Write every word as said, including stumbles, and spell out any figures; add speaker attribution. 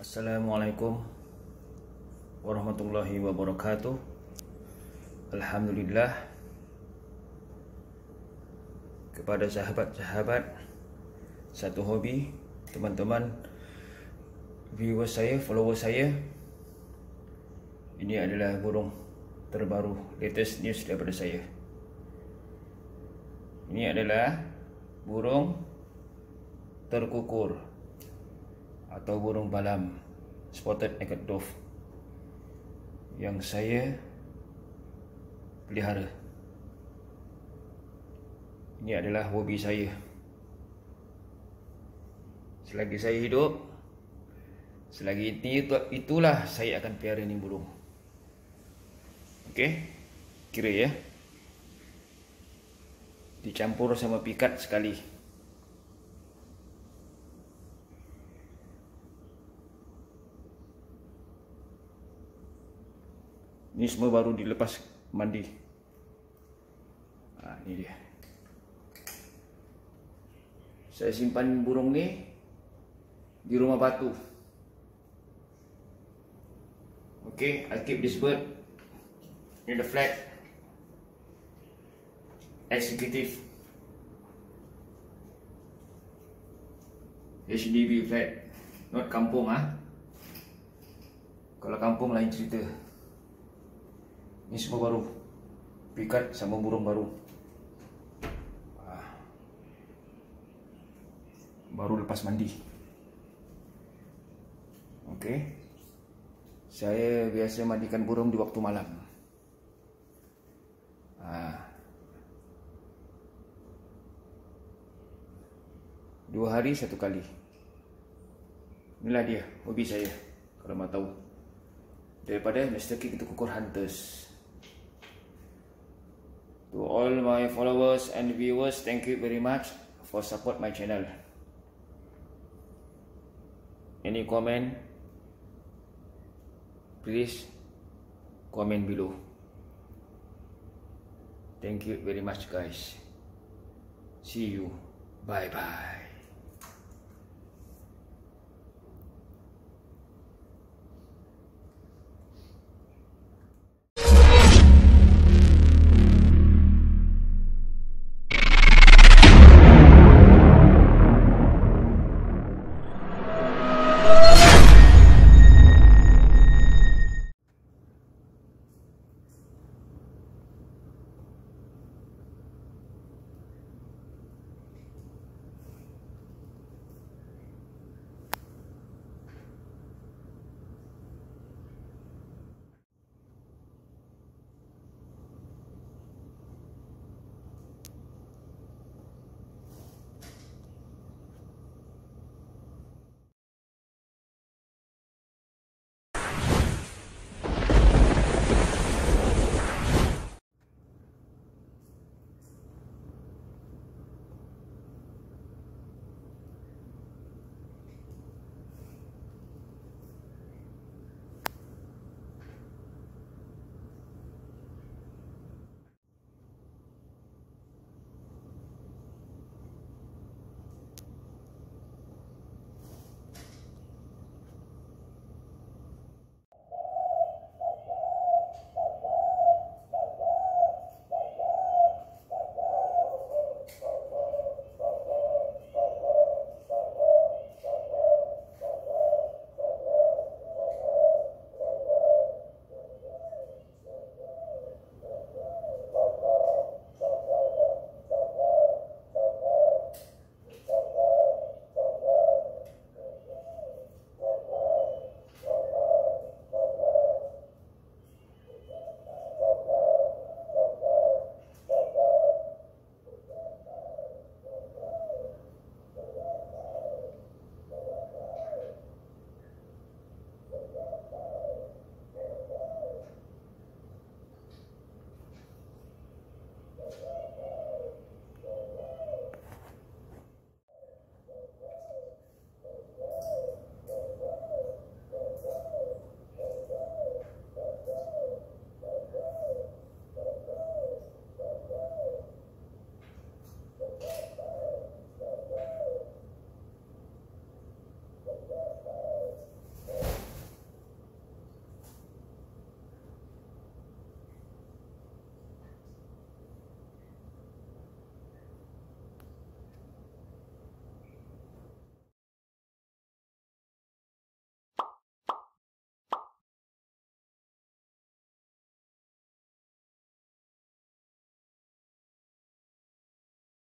Speaker 1: Assalamualaikum warahmatullahi wabarakatuh. Alhamdulillah, kepada sahabat-sahabat satu hobi, teman-teman viewers saya, followers saya, ini adalah burung terbaru, latest news daripada saya. Ini adalah burung terkukur atau burung balam spotted naked dove yang saya pelihara. Ini adalah hobi saya. Selagi saya hidup, selagi itu, itulah saya akan pelihara ni burung. Okey, kira ya, dicampur sama pikat sekali. Ini semua baru dilepas mandi. Nah, ini dia. Saya simpan burung ni di rumah batu. Okay, I keep this bird in the flat. Executive H D B flat, not kampung ah. Kalau kampung lain cerita. Ini semua baru, pikat sama burung baru, baru lepas mandi. Okey, saya biasa mandikan burung di waktu malam. Ah. Dua hari satu kali. Inilah dia hobi saya, kalau mau tahu, daripada Mister King to Kukur Hunters. To all my followers and viewers, thank you very much for support my channel. Any comment, please comment below. Thank you very much guys. See you. Bye bye.